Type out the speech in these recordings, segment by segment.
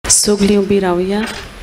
सगळीं उबी रावया.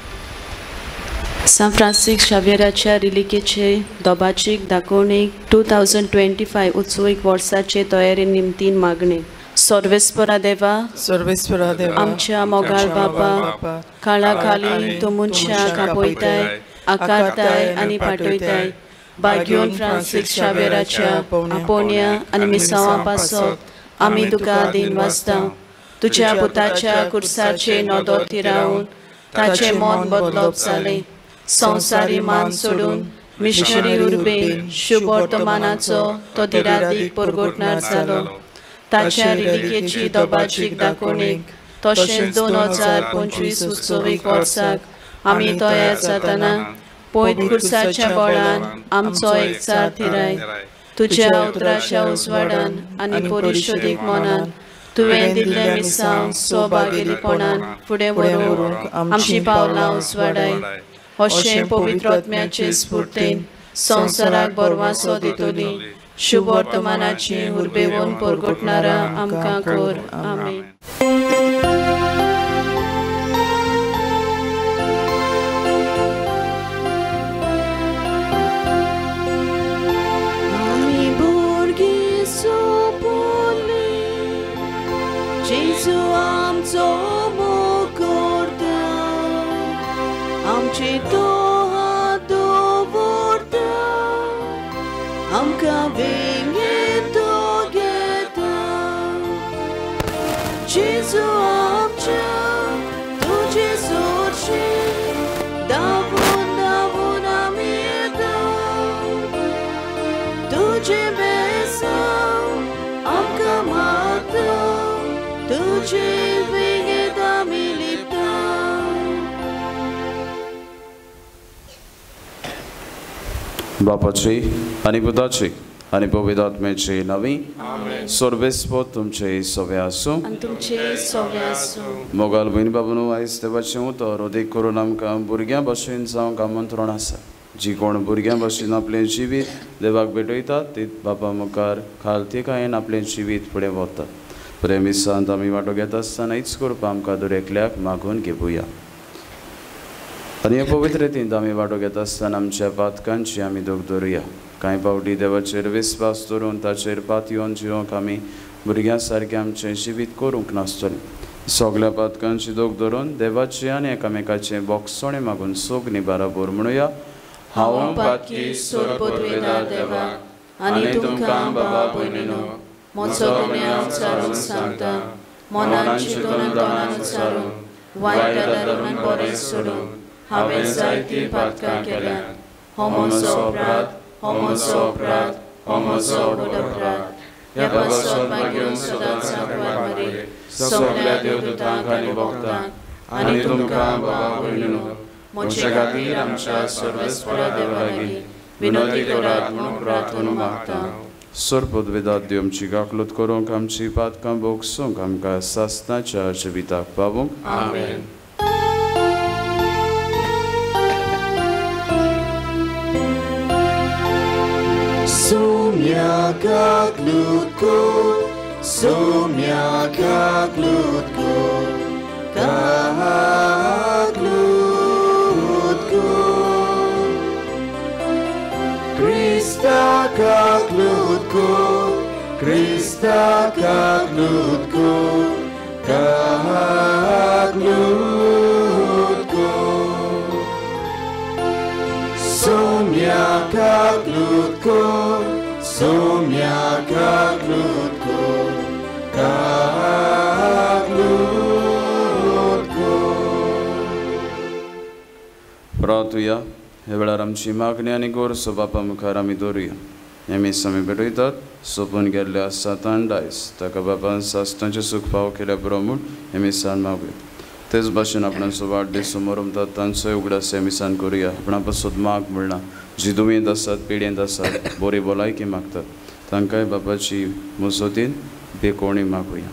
San Francis शावेराच्या रिलिकेचे दोबाचीक दाखोवणेक 2025 उत्सवीक वर्साचे तयारी निमतीन मागणे. सर्वेस्परा देवा आमच्या मोगाळ बापा काळा खाली तो मनशाक आपयताय, आकारताय आनी पाठयताय. भाग्योन फ्रांसिस शावेराच्या आपोवण्या आनी मिसावा पासत आमी तुका दिन वाजता. तुज्या पुताच्या कुर्साचे नोदोत रावन ताचे मोन बदलप जालें. संवसारी मान सोडून मिशनरी उर्बेन शुभ वर्तमानाचो तो दिरादीक परगोटणार जालो. ताच्या रिलिकेची दोबाचीक दाखोवणेक तशेंच 2025 उत्सवीक वर्साक आमी तयार जातना पयत कुर्साच्या बळान आमचो एकचार थिराय. तुज्या उतराच्या उजवाडान आनी परिशोदीक मनान तुवें दिल्ले मिसांव स्वभागेलीपणान फुडें व्हरूंक आमची पावलां उजवाडाय. अशें पवित्र आत्म्याचे स्फूर्तेन संवसाराक बरवासो दितली शुभ वर्तमानाची उर्बेवून परगोटणारा आमकां कर. आमेन. Jesu आमचो मोगोरता, आमची तो हात दवरता, आमकां वेंगेत तो घेता. जेजू आमच्या तुजे सोरशी दावून दावून आमी येता. तुजे बेसांव आमकां मागता, तुझे वेगेत आमी लिपता. बापाची आनी पुताची आनी पवित्र आत्म्याची नांवी. सर्वेस्पो तुमचे सवे आसूं आनी तुमचे सवे आसूं. मोगाल भयणी बाबून आयज देवाचें उतर उदेक करून आमकां भुरग्यां भशेन जावंक आमंत्रण आसा. जी कोण भुरग्यां भशेन आपलें जिवीत देवाक भेटयतात ती बापा मुखार खालती कायेन आपलें जिवीत फुडें व्हरतात. प्रेमिसांत आमी वांटो घेता आसतना हीच करपा आमकां दर एकल्याक मागून घेवया. आनी हे पवित्र रितीन आमी वांटो घेता आसतना आमच्या पातकांची आमी दोग धरुया. कांय फावटी देवाचेर विस्वास दवरून ताचेर पातयोन जिवंक आमी भुरग्यां सारकें आमचें जिवीत करूंक नासतलें. सगळ्या पातकांची दोग धरून देवाचें आनी एकामेकाचें बोगसोणें मागून सोगलीं बाराबर म्हणुया. हांव पातकी सोरपोतवेदार देवाक आनी तुमकां बाबा भयणीनो म्हजो गुन्यांव चारून सांगता. मनान चिंतून तोंडान उच्चारून वायट दारुणान बरें सोडून हांवें जायतीं पातकां केल्यात. हो म्हजो अपराध, हो म्हजो अपराध, हो म्हजो व्हड अपराध. ह्या पासत मागीर सदांच सांगपाक मारी सगळ्या देवदूतांक आनी भक्तांक आनी तुमकां बाबा भयणीनो म्हजे खातीर आमच्या सर्वेस्परा देवा लागीं विनोदी करात म्हणून प्रार्थना मागता. सर्वोद्वेदाद्य आमची गाकलूत करूंक आमची पातकां बोगसूंक आमकां सासणाच्या जिविताक पावूंक. आमेन. Somia gaklud ko, somia gaklud ko, gaklud ko. Krista gaklud ko, Krista gaklud ko, gaklud ko. Somia gaklud ko, somia gaklud ko, gaklud ko. प्रार्थुया. हे वेळार आमची मागणी आनी गोरसो बापा मुखार आमी दवरुया. हे मीस आमी भेटयतात सोपून गेल्ल्या सातान दायज ताका बापान सासणाचें सूख फाव केल्या पुरो म्हूण हे मिसान मागुया. तेच भाशेन आपणाचो वाडदीस समोर उमतात तांचोय उगडास हे मिसान करुया. आपणा पासून माग म्हणना जी दुयेंत आसात पिडेंत आसात बरी भलायकी मागतात तांकांय बापाची मुजतीन बेकोणी मागुया.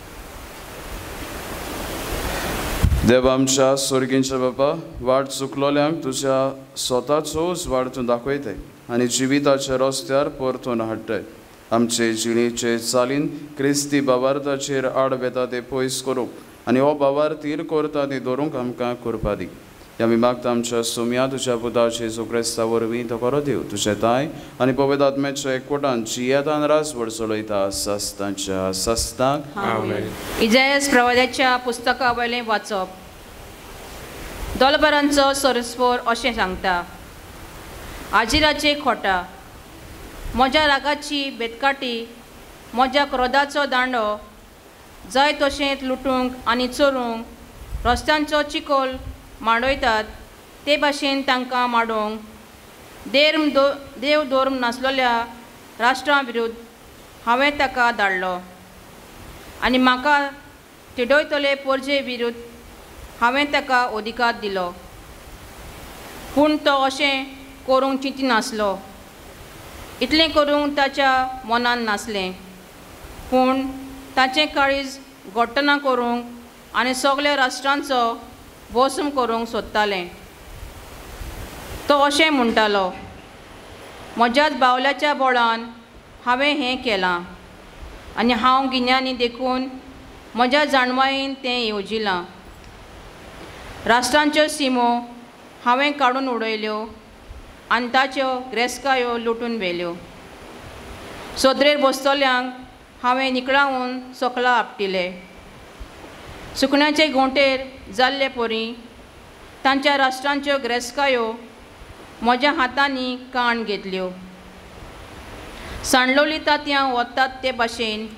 देव आमच्या स्वर्गींच्या बापा वाट चुकलोल्यांक तुज्या स्वताचोच वाट तूं दाखयताय आनी जिविताच्या रस्त्यार परतून हाडटाय. आमचे जिणेचे चालीन क्रिस्ती बाबार्थाचेर आड बेता ते पयस करूंक आनी हो बाबार तीर करता ती दवरूंक आमकां करपा दी. ह्या आमी मागता आमच्या सुम्या तुज्या पुताचे येशू क्रिस्ता वरवीं तो करो दिव. तुजे ताय आनी पवित्र आत्म्याच्या एकवटान जियेतान रासवड चलयता सस्तांच्या सस्तांक. इजायास प्रवाद्याच्या पुस्तका वयलें वाचप. दोलबरांचो सोरस्पोर अशें सांगता. आजिराचे खोटा, म्हज्या रागाची बेतकाटी, म्हज्या क्रोधाचो दांडो, जाय तशेंच लुटूंक आनी चोरूंक रस्त्यांचो चिकोल मांडयतात ते भाशेन तांकां माडोवंक देव धोर्म नासलेल्या राष्ट्रां विरुद्ध हांवें ताका धाडलो आनी म्हाका तिडयतले पोरजे विरुद्ध हांवें ताका अधिकार दिलो. पूण तो अशें करूंक चिंतिनासलो. इतलें करूंक ताच्या मनान नासलें. पूण ताचें काळीज घोट्टना करूंक आनी सगळ्या राष्ट्रांचो भोसम करूंक सोदतालें. तो अशें म्हणटालो, म्हज्याच बावल्याच्या बोळान हांवें हें केलां आनी हांव गिन्यांनी देखून म्हज्या जाणवायेन तें येवजिलां. राष्ट्रांच्यो सिमो हांवें काडून उडयल्यो आनी ताच्यो ग्रेस्कायो लुटून व्हेल्यो. सोदरेर बसतल्यांक हांवें निकळावून सोकला आपटिले. सुकण्याचे गोंटेर जाल्ले पोरी तांच्या राष्ट्रांच्यो ग्रेस्कायो म्हज्या हातांनी काण घेतल्यो. सांडलोली तांतयां वतात ते भाशेन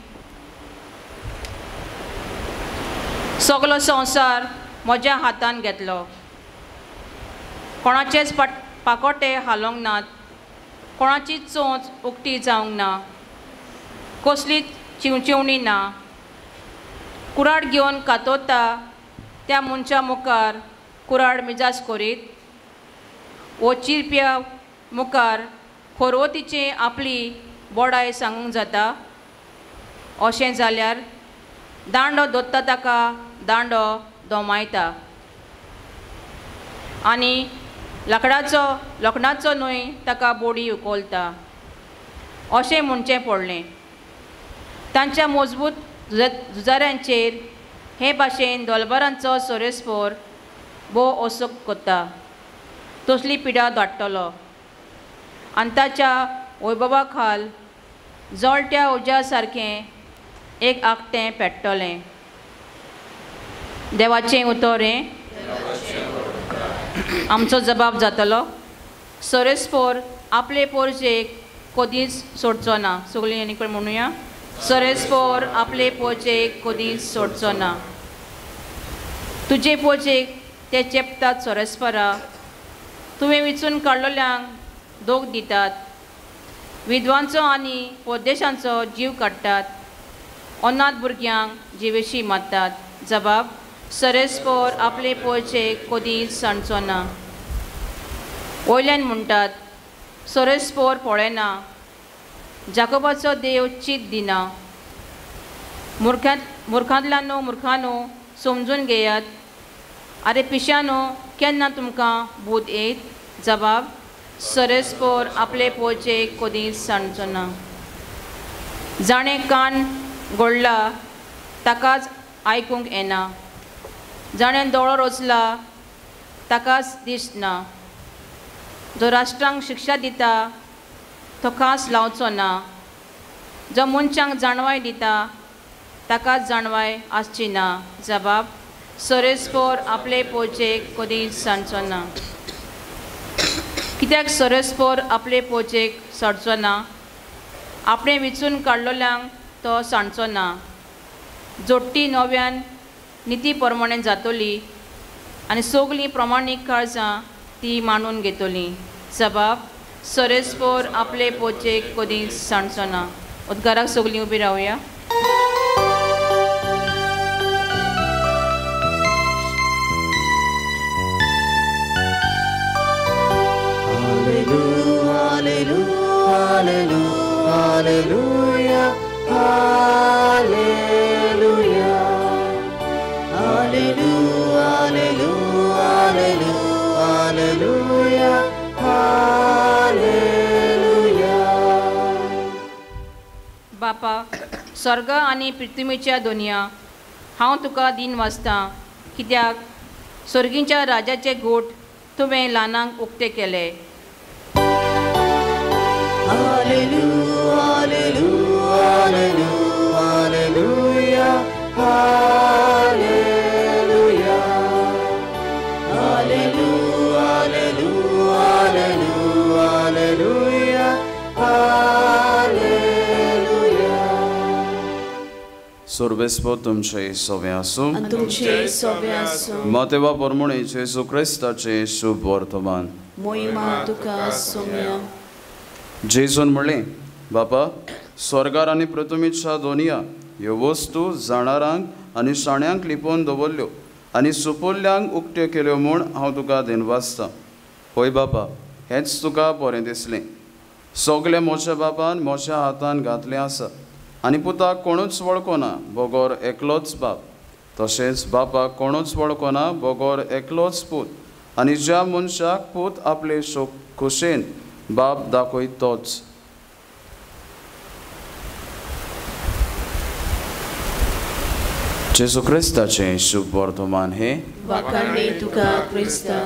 सगलो संवसार म्हज्या हातान घेतलो. कोणाचेच पाकोटे हालोंक नात, कोणाचीच चोंच उक्ती जावंक ना, कसलीच चिवचिवणी ना. कुराड घेवन कातोता त्या मनशा मुखार कुराड मिजाज करीत, वो चिरप्या मुखार खोरवतीचें आपली बोडाय सांगूंक जाता. अशें जाल्यार दांडो दोत्ता ताका दांडो दोमायता आनी लोखणाचो न्हय ताका बोडी उखलता. अशें म्हणचें पडलें. तांच्या मजबूत झुजाऱ्यांचेर हे भाशेन दोलबारांचो सोरेस्पोर भोव असोक कोत्ता. तसली पिडा धाडटलो आनी ताच्या वैभवा खाल जळट्या उज्या सारकें एक आकटें पेट्टलें. देवाचें उतर हें आमचो जबाब जातलो. सोरेस्पोर आपले पोरजेक कधीच सोडचो ना. सगळीं आनी कोण म्हणुया. सोरेस्पोर आपले पोरजेक कधीच सोडचो ना. तुजे पोरजेक ते चेपतात सोरेस्पोरा. तुवें विचून काडलेल्यांक दोग दितात. विद्वांचो आनी परदेशांचो जीव काडटात. अनाथ भुरग्यांक जिवेशी मारतात. जबाब. सोरेस्पोर आपले पोरजेक कधीच सांडचो ना. वयल्यान म्हणटात सोरेस्पोर पळयना. जाकोबाचो देव चीत दिना. मुर्खांतल्यानो मुर्खानो समजून घेयात. आरे पिश्यानो केन्ना तुमकां बूद येत. जबाब. सोरेस्पोर आपले पोरजेक कधीच सांडचो ना. जाणें कान घोडला ताकाच आयकूंक येना. जाणें दोळो रोचला ताकाच दिसना. जो राष्ट्रांक शिक्षा दिता तो खास लावचो ना. जो मनशांक जाणवाय दिता ताकाच जाणवाय आसची ना. जबाब. सोरेस्पोर आपले पोरजेक कधीच सांडचो ना. कित्याक सोरेस्पोर आपले पोरजेक सोडचो ना. आपणें विचून काडलेल्यांक तो सांडचो ना. जोडटी नव्यान निती प्रमाणे जातली आनी सगळीं प्रमाणीक काळजां ती मांडून घेतली. जबाब. सोरेस्पोर आपले पोरजेक कधीच सांडचो ना. उद्गाराक सगळीं उबी रावया. Hallelujah, hallelujah, hallelujah, hallelujah, hallelujah, hallelujah. बापा, स्वर्ग आनी पृथ्वीच्या दुनिया हांव तुका दिन वाचतां, कित्याक सर्गींच्या राजाचे गोठ तुवें ल्हानांक उक्ते केले. Sorbespo तुमचे सोवे आसूं आनी तुमचे सोबे आसूं. मातेवा परमणे जेजू क्रिस्ताचे शुभ वर्तमान. मोहिमा तुका सोम्या. जेजून म्हणलें, बापा, स्वर्गार आनी प्रथमेच्या दोनिया ह्यो वस्तू जाणारांक आनी शाण्यांक लिपोवन दवरल्यो आनी सुपोल्ल्यांक उक्त्यो केल्यो म्हूण हांव तुका दिनवासतां. पळय बापा, हेंच तुका बरें दिसलें. सगलें म्हज्या बापान म्हज्या हातान घातलें आसा आनी पुताक कोणूच वळखना, बोगोर एकलोच बाप. तशेंच बापाक कोणूच वळखना, बोगोर एकलोच पूत. आनी ज्या मनशाक पूत आपले खोशेन बाप दाखयत तोच. जेजू क्रिस्ताचे शुभ वर्तमान हे. वाखाणणी तुका क्रिस्ता.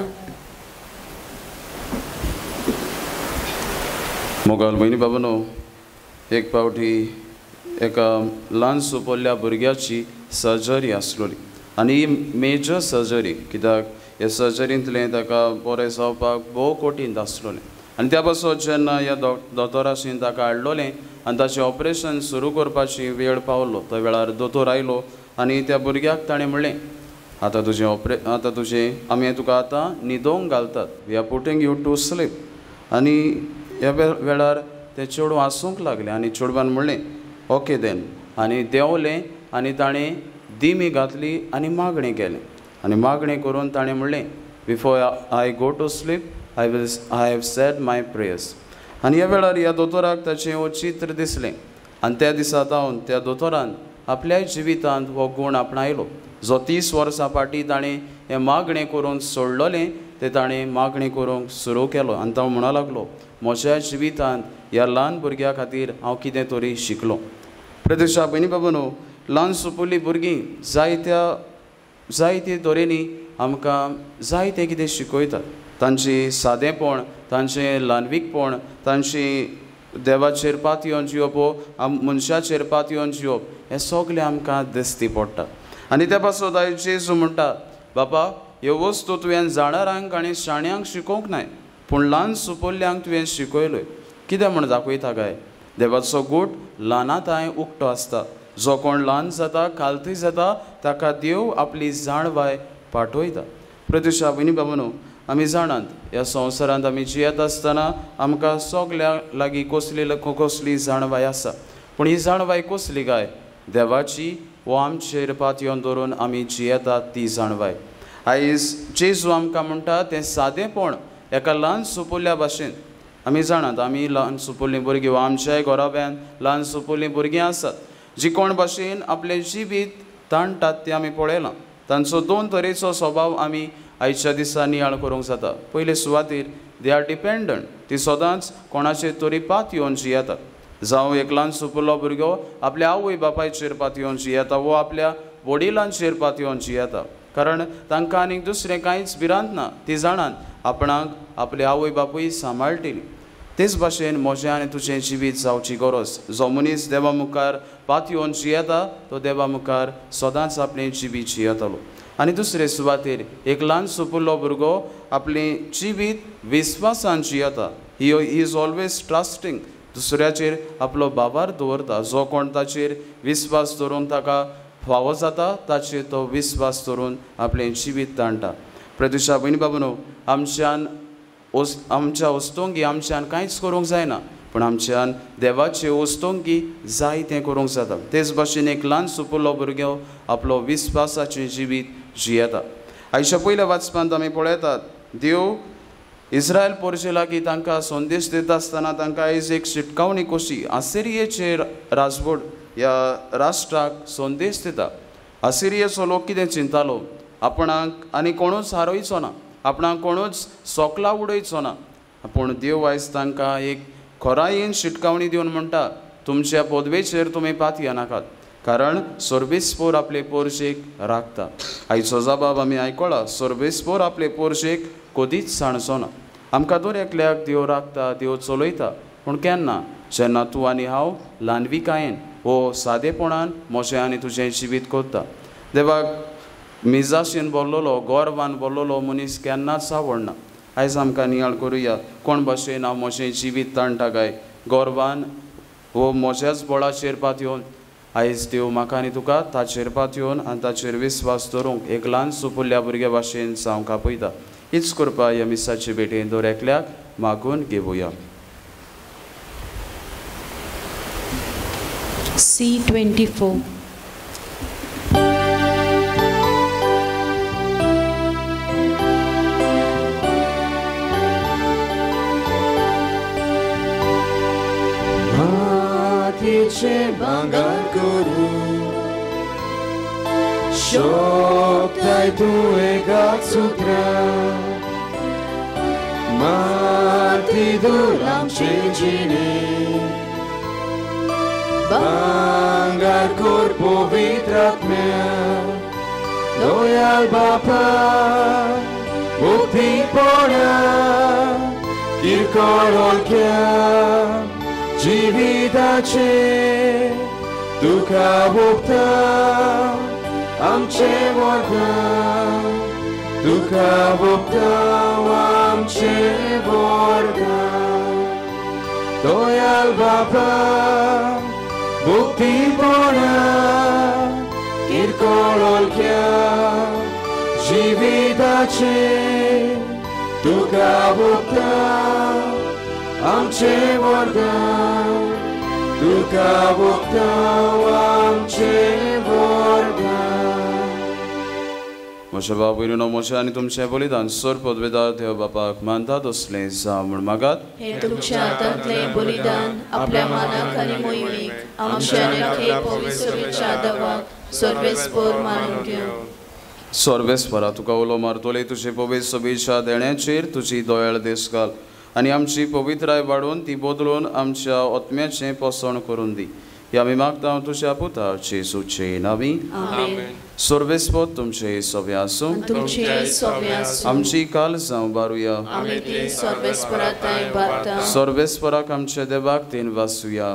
मोगाल भयणी बाबनो, एक फावटी एका ल्हान सुपोल्ल्या भुरग्याची सर्जरी आसलोली आनी मेजर सर्जरी, कित्याक ह्या सर्जरींतलें ताका बरें जावपाक भोव कठीण आसलोलें. आनी त्या पासून जेन्ना ह्या दोतोराशीं ताका हाडलोलें आनी ताचें ऑपरेशन सुरू करपाची वेळ पावलो, त्या वेळार दोतोर आयलो आनी त्या भुरग्याक ताणें म्हणलें, आतां तुजें आमी तुका आतां न्हिदोवंक घालतात, we are putting you to sleep. आनी ह्या वेळार तें चेडूं हांसूंक लागलें आनी चेडवान म्हणलें, ओके देन. आनी देंवलें आनी ताणें दिमी घातली आनी मागणें केलें. आनी मागणें करून ताणें म्हणलें, before I go to sleep I have said my prayers. आनी ह्या वेळार ह्या दोतोराक ताचें चित्र दिसलें आनी त्या दिसा तावन त्या दोतोरान आपल्या जिवितांत हो गूण आपणायलो. जो 30 वर्सां फाटीं ताणें हें मागणें करून सोडलोलें तें ताणें मागणें करूंक सुरू केलो. आनी तो म्हणूंक लागलो, म्हज्या जिवितांत ह्या ल्हान भुरग्या खातीर हांव कितें तरी शिकलो. प्रत्यक्षा भयणी बाबनो, ल्हान सुपुल्लीं भुरगीं जायते तरेनी आमकां जायतें कितें शिकयतात. तांची सादेपण, तांचें ल्हानवीकपण, तांची देवाचेर पातयेवन जिवप, मनशाचेर पातयेवन जिवप, हें सगलें आमकां दिसती पडटा. आनी त्या पासून आयज जेजू म्हणटा, बापा, ह्यो वस्तू तुवें जाणारांक आनी शाण्यांक शिकोवंक नाय, पूण ल्हान सुपोल्ल्यांक तुवें शिकयल्योय. कितें म्हण दाखयता काय, देवाचो गूट ल्हानाताय उक्तो आसता. जो कोण ल्हान जाता, खालती जाता, ताका देव आपली जाणवाय पाठयता. प्रत्यक्षा भयणी बाबनो, आमी जाणात ह्या संवसारांत आमी जियेत आसतना आमकां सगल्या लागीं कसली जाणवाय आसा. पूण ही जाणवाय कसली काय, देवाची वो आमचेर पातयेवन दवरून आमी जियेतात ती जाणवाय. आयज जेजू आमकां म्हणटा तें सादेपण एका ल्हान सुपुल्ल्या भाशेन. आमी जाणात आमी ल्हान सुपुल्लीं भुरगीं वा आमच्याय घोराब्यान ल्हान सुपुल्लीं भुरगीं आसात, जी कोण भाशेन आपलें जिवीत ताणटात तें आमी पळयलां. तांचो 2 तरेचो स्वभाव आमी आयच्या दिसा नियाळ करूंक जाता. पयले सुवातेर दे आर डिपेंडंट, ती सदांच कोणाचेर तरी पात येवन जियेतात. जावं एक ल्हान सुपुल्लो भुरगो आपल्या आवय बापायचेर पात येवन जियेता, वो आपल्या वडिलांचेर पात येवन जियेता, कारण तांकां आनीक दुसरें कांयच भिरांत ना. ती जाणात आपणाक आपले आवय बापूय सांबाळटली. तेच भाशेन म्हजें आनी तुजें जिवीत जावची गरज. जो मनीस देवा मुखार पात येवन जियेता, तो देवा मुखार सदांच आपलें जिवीत जियेतलो. आनी दुसरे सुवातेर एक ल्हान सुपुल्लो भुरगो आपलें जिवीत विस्वासान जियेता. ही इज ऑलवेज ट्रस्टिंग, दुसऱ्याचेर आपलो बाबार दवरता. जो कोण ताचेर विस्वास दवरून ताका फावो जाता, ताचेर तो विस्वास दवरून आपलें जिवीत ताणटा. प्रत्यक्षा भयणी बाबनो, आमच्या वस्तूंकी आमच्यान कांयच करूंक जायना, पूण आमच्यान देवाचे वस्तूंकी जाय तें करूंक जाता. तेच भाशेन एक ल्हान सुपुल्लो भुरगो आपलो विस्वासाचें जिवीत जियेता. आयच्या पयल्या वाचपांत आमी पळयतात, देव इस्रायल पोरचे लागीं तांकां संदेश दिता आसतना तांकां आयज एक शिटकावणी कशी आसिरियेचे राजवट ह्या राष्ट्राक संदेश दिता. आसिरियेचो लोक कितें चिंतालो, आपणाक आनी कोणूच हारोयचो ना, आपणाक कोणूच सोकला उडयचो ना. पूण देव आयज तांकां एक खोरायेन शिटकावणी दिवन म्हणटा, तुमच्या पदवेचेर तुमी पातये नाकात. कारण सोर्बेस्पोर आपले पोरशेक राखता. आयचो जबाब आमी आयकला, सोर्बेस्पोर आपले पोरशेक कधीच सांडचो ना. आमकां दर एकल्याक देव राखता, देव चलयता. पूण केन्ना जेन्ना तूं आनी हांव ल्हानविकायेन वो सादेपणान मोशें आनी तुजें जिवीत कोत्ता. देवाक मिजाशेन बोल्लोलो, गोरवान बोल्लोलो मनीस केन्नाच आवडना. आयज आमकां नियाळ करुया कोण भाशेन हांव मोशें जिवीत ताणटा काय गोरवान वो म्हज्याच बळाचेर पातयेवन. आयज देव म्हाका आनी तुका ताचेर पातयेवन आनी ताचेर विस्वास दवरूंक एक ल्हान सुपुल्ल्या भुरग्या भाशेन जावंक आपयता. हीच करपा ह्या मिसाचे भेटेन दर एकल्याक मागून घेवया. C24. Matice bangar kuru Shoktai tu egat sutra Mati dulam cecini Bangar kur povitratmea Loyal Bapa Bukti pona Kirkor olkya जीविताचे तुका भोगता आमचे वरदान तुका भोगता आमचे वरदान दयाल बापा भक्तीपणा किरकोळ ओळख्या जीविताचे तुका भोगता आमचे वरदान तुका भोगता आमचे वरदान. म्हज्या बाबूनो मोशे आनी तुमचें बलिदान सोर पदवेदार देव बापाक मानता तसलें जावं म्हूण मागात. हे तुमच्या हातांतलें बलिदान आपल्या मानाक आनी मोहिमेक आमच्या नेखे पवित्रच्या दवाक सर्वेस्पर मानून घेव. सर्वेस्परा तुका उलो मारतोले तुजे पवित्र सभेच्या देण्याचेर तुजी दयाळ देश घाल आनी आमची पवित्राय वाडोवन ती बदलून आमच्या आत्म्याचें पोसण करून दी. हे आमी मागता तुज्या पुता जेजूचे नांवी. सर्वेस्पर तुमचे सभे आसूं. आमची काल जावं बारुया. सर्वेस्पराक आमच्या देवाक तेन वाचुया.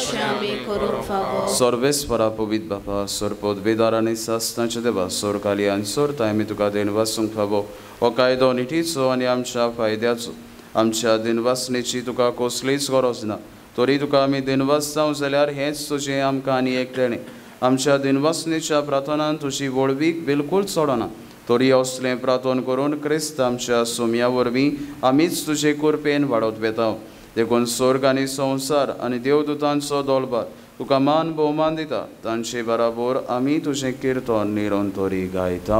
सर्वेस्परा पवित्र बापा सोरपद बेदार आनी सासनाच्या देवा सोर काली आनी सोरता आमी तुका देन वाचूंक फावो. हो कायदो निठीचो आनी आमच्या फायद्याचो. आमच्या दिनवासनेची तुका कसलीच गरज ना. तरी तुका आमी दिनवास जावं जाल्यार हेंच तुजें आमकां आनी एकट्याणें. आमच्या दिनवासनेच्या प्रार्थनान तुजी वळवीक बिलकूल चडना. तरी असलें प्रार्थन करून क्रिस्त आमच्या सोम्या वरवीं आमीच तुजे कृपेन वाडत वेता. देखून स्वर्ग आनी संवसार आनी देवदूतांचो दळबार तुका मान भोवमान दिता. तांचे बराबर आमी तुजें किर्तन निरंतरी गायता.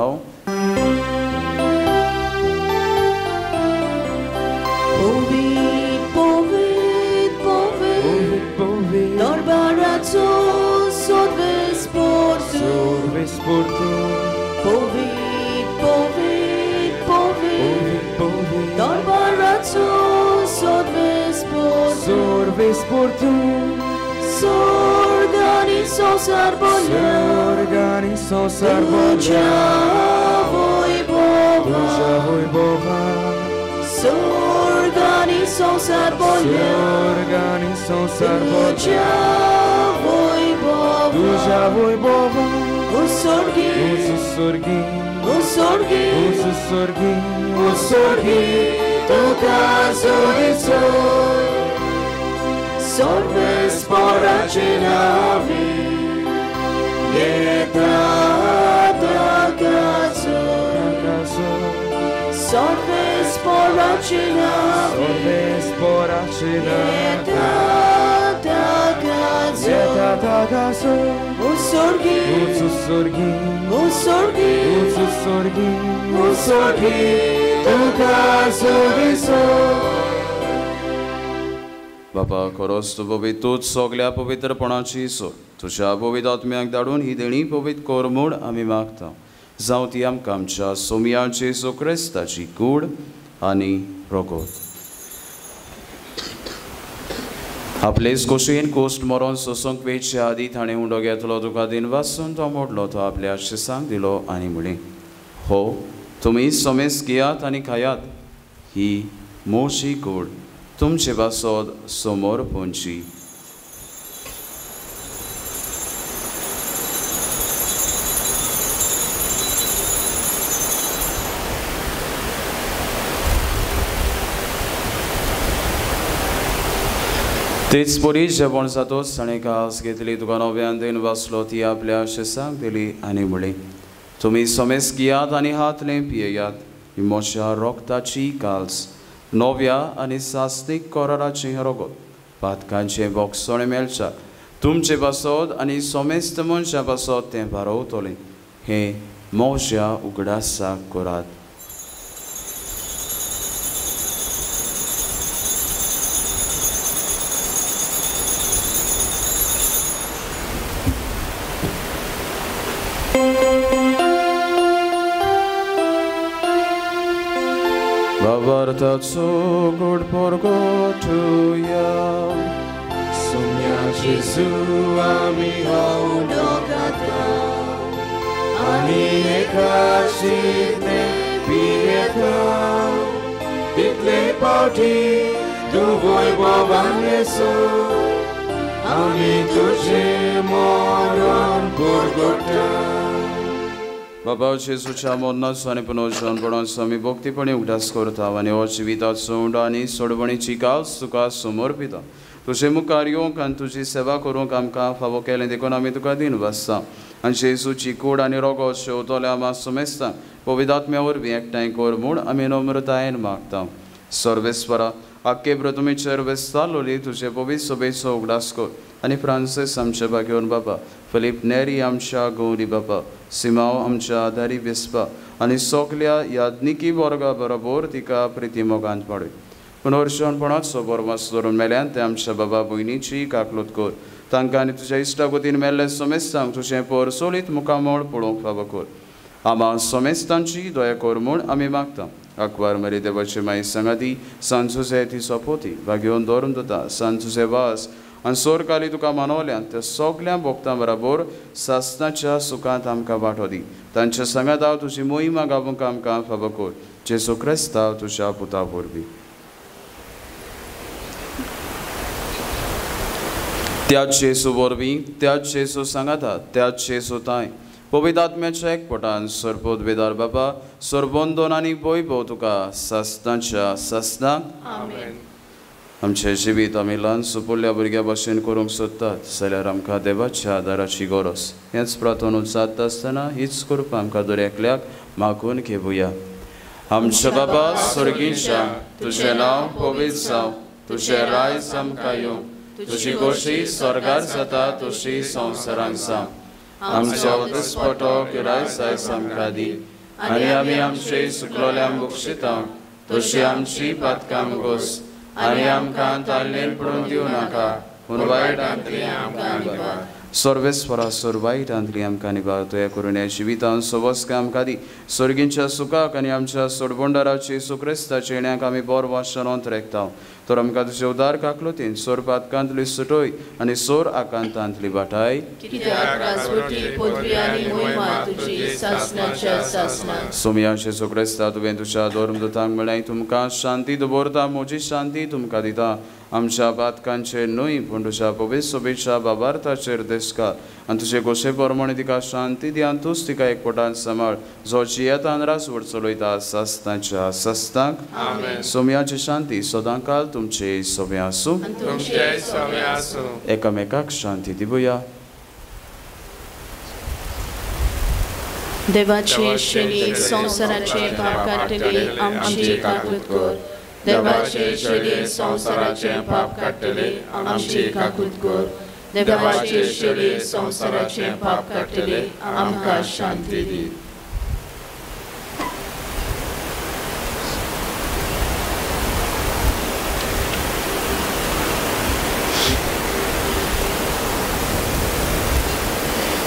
बापा खरोच तूं पवित्र तूच सगल्या पवित्रपणाची सोर तुज्या पवित्र आत्म्याक धाडून ही देणी पवित्र कर म्हूण आमी मागता. जावं ती आमकां आमच्या सोम्या जेजू क्रिस्ताची कूड आनी रोगोत. आपलेच कुशीन कोस्ट मरोन सोसूंक वेचचे आदी ताणें उंडो घेतलो तुका दिन वाचून तो मोडलो तो आपल्या शिसांक दिलो आनी म्हळें हो तुमी सोमेस घेयात आनी खायात ही मोशी कूड तुमचे बासोद समोर पोंची. तेच परी जेवण जातोच ताणें कास घेतली तुका नव्यान दिन वाचलो ती आपल्या शिसांक दिली आनी म्हळें तुमी सोमेस घेयात आनी हातले पियेयात ही म्हज्या रोगताची काल्स नव्या आनी सास्तीक कोराराची रोगत पातकांचे बोगसोणे मेळच्या तुमचे बासोद आनी सोमेस्त मनशा बासोद तें बारोवतलें हें म्हज्या उगडासाक करात. Babartaco good porgotuja. Sumia Jesu ami haudogata. Ani ekashite pieta. Title party tu voi bovan Jesu. Ami tuje moron porgota. बाबा जेसूच्या मोन्नाचो आनी पुनर्जन्मपणाचो आमी भक्तीपणी उगडास करता आनी हो जिविताचो उंडो आनी सोडवणीची काल्स तुका समोर पिता. तुजे मुखार येवंक आनी तुजी सेवा करूंक आमकां फावो केलें देखून आमी तुका दिन वाजता आनी जेसूची कूड आनी रोगो शेवतले आमी सुमेस्ता पवित्रात्म्या वरवीं एकठांय कर म्हूण आमी नम्रतायेन मागता. सर्वेस्वरा आख्खे प्रथमेचेर वेस्तालोली तुजे पवित्र सभेचो उगडास कर आनी फ्रांसीस आमचे भाग्योन बाबा फिलीप नेरी आमच्या गौरी बाबा सिमाव आमच्या आदारी बेसपा आनी सगल्या याज्ञिकी वर्गा बरोबर तिका प्रिती मोगांत पाडय. पुनर्जन्मपणाचो बरवास धरून मेल्यान ते आमच्या बाबा भयणीची काकलूत कर तांकां आनी तुज्या इश्टागतीन मेल्ले सोमेस्तांक तुजें पर सोलीत मुखामोळ पळोवंक फावो कर. आमा सोमेस्तांची दया कर म्हूण आमी मागता. अकबार मरी देवाची माई संगाती सांजुजे ती सोपोती भाग्योन दवरून दोता सांजुजे वास आनी सोरकाली तुका मानवल्यान त्या सगळ्या भक्तां बरोबर सासणाच्या सुखांत आमकां वांटो दी. तांच्या सांगात हांव तुजी मोहिमा गावूंक आमकां फावो कर. जेसू क्रिस्त हांव तुज्या पुता वरवीं. त्याच जेसू वरवीं त्याच जेसू सांगाता त्याच जेसू ताय पवित्रात्म्याच्या एकपटान सरपोत बेदार बाबा सरबंदोन आनी वैभव तुका सासणाच्या सासणाक आमचे जिवीत आमी ल्हान सुपुल्ल्या भुरग्या भशेन करूंक सोदतात जाल्यार आमकां देवाच्या आदाराची गरज. हेंच प्रार्थना जाता आसतना हीच कृपा आमकां दर एकल्याक मागून घेवया. आमचे बाबा स्वर्गीच्या तुजें नांव पवित्र जावं तुजें रायज आमकां येवं तुजी खोशी स्वर्गार जाता तशी संवसारांत जावं. आमचो दिसपटो किराय आयज आमकां दी आनी आमी आमचे सुकलोल्यांक बक्षिता तशी आमची पातकां घोस आनी आमकां ताल्लेन पडून दिवं नाका पूण वायटांतली आमकां निवार. सर्वेस्वरा सोर वायटांतली आमकां निवार दया करून ह्या जिवितांत सवस्क आमकां दी. स्वर्गींच्या सुखाक आनी आमच्या सोडबोंडाराची सुक्रिस्ताचे येण्याक आमी बरो वाशनोंत रेखता. तर आमकां तुजे उदार काकलोतीन सोर पातकांतली सुटोय आनी सोर आकांतांतली वाटाय. सोमया जेसू क्रिस्ता तुवें तुज्या धर्मदूतांक म्हळ्यार तुमकां शांती दवरता म्हजी शांती तुमकां दिता. आमच्या पातकांचेर न्हय पूण तुज्या पवित्र सभेच्या बाबार्थाचेर देस्कार आनी तुजे गोशे प्रमाणे तिका शांती दी आनी तूंच तिका एकपटान सांबाळ जो जियेतान रासवड चलयता सासणाच्या सासणाक. सोमयाची शांती सदां काल तुमचे सोबे आसूं. एकामेकाक शांती दिवया. देवाचे शेळी संवसाराचे पाप काडटली आमची काकूत कर. देवाचे शेळी संवसाराचे पाप काडटली आमची काकूत कर. देवाचे शेळी संवसाराचे पाप काडटली आमकां शांती दी.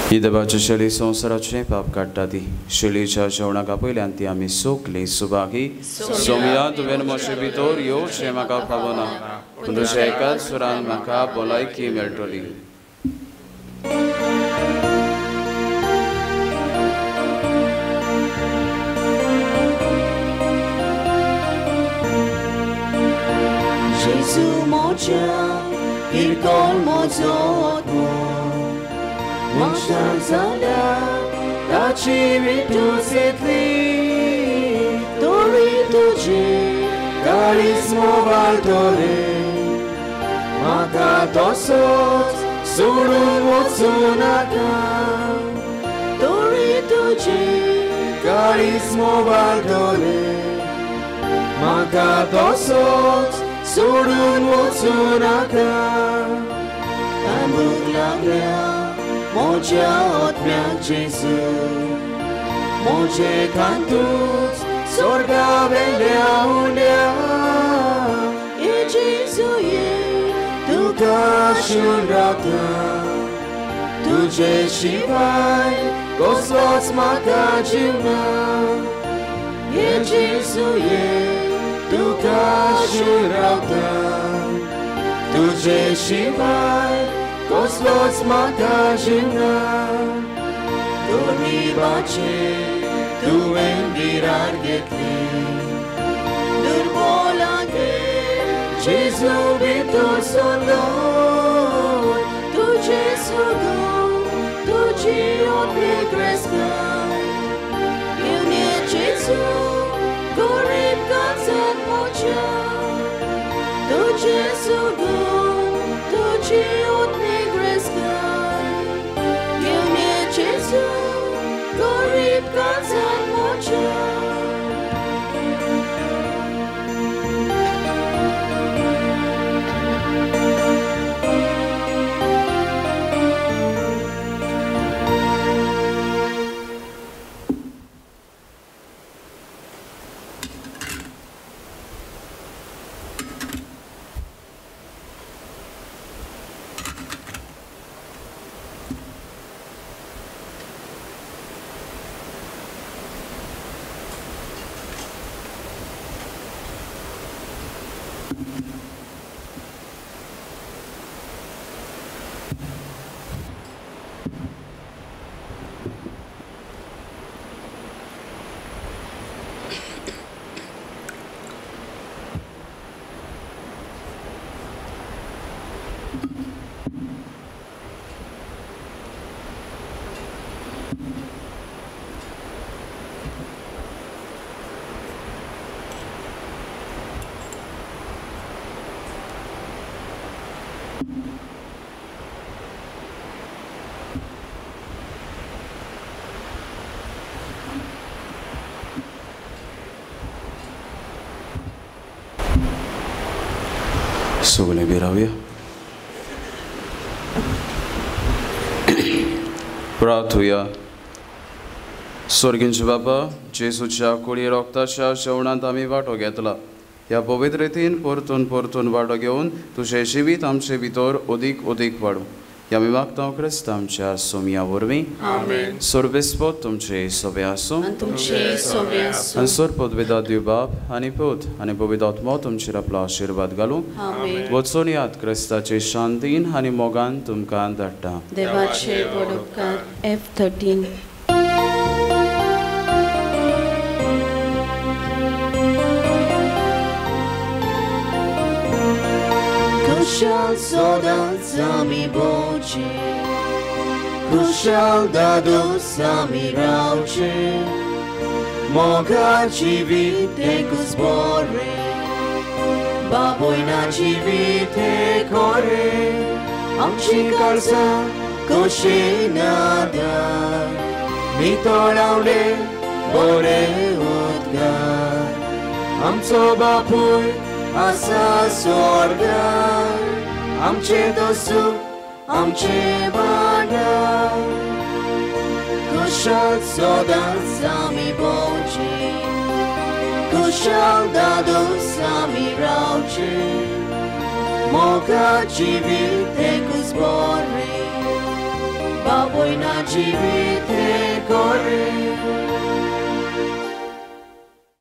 ही देवाचे शेळी संवसाराचे पाप काडटा ती शेळीच्या जेवणाका पयल्यान ती आमी सोकली सुभागी सोमया तुवें मातशे भितर येवचें म्हाका फावना पूण तुज्या एकाच सुरान म्हाका भलायकी मेळटली. Gesù moja il colmo zotmo Moșan zala la cimitu setli Dori tuji carismo valtore Maka tosot surun motsunaka Dori tuji carismo valtore Maka tosot surun motsunaka Tambuk lagya moja otmiak Jesu Moje cantut sorga velea unea E Jesu e tu ca și-un rata Tu ce și vai gosloți maca gimna E Jesu e tu ca și-un rata Tu ce și vai gosloți maca gimna Dormi bace tu envirar getli Durbolage Jesu vitor soloi Tu Jesu go Tu ci odmi crescai Eu nie Jesu Gorib gazet moja Tu Jesu go Tu ci odmi crescai Eu nie Jesu Gorib gazet moja सगळे बिरावया. प्रार्थुया. स्वर्गींचे बापा जेसूच्या कुळी रोगताच्या जेवणांत आमी वांटो घेतला ह्या पवित्र रितीन परतून परतून वांटो घेवन तुझें जिवीत आमचे भितर अदीक अदीक वाडूं ह्या आमी मागता क्रिस्त आमच्या सोमया वरवीं. सोर्बेस्पोत तुमचे सोबे आसूं आनी सोरपद दिव बाप आनी पूत आनी पवित्र आत्मा तुमचेर आपलो आशिर्वाद घालूं वचून याद क्रिस्ताचे शांतीन आनी मोगान तुमकां धाडटा. देवाचे बड उपकार F13. Crucial sodan sami boce Crucial dadu sami rauce Moga civite cu zbore Baboi na civite core Am ci calza coșe nada Mitoraule bore odgar Am soba pui asa sorgar Amce dosu, amce bada Kushal sodan sami boci Kushal dadu sami rauce Moga civite cu zbore babuina jivite kore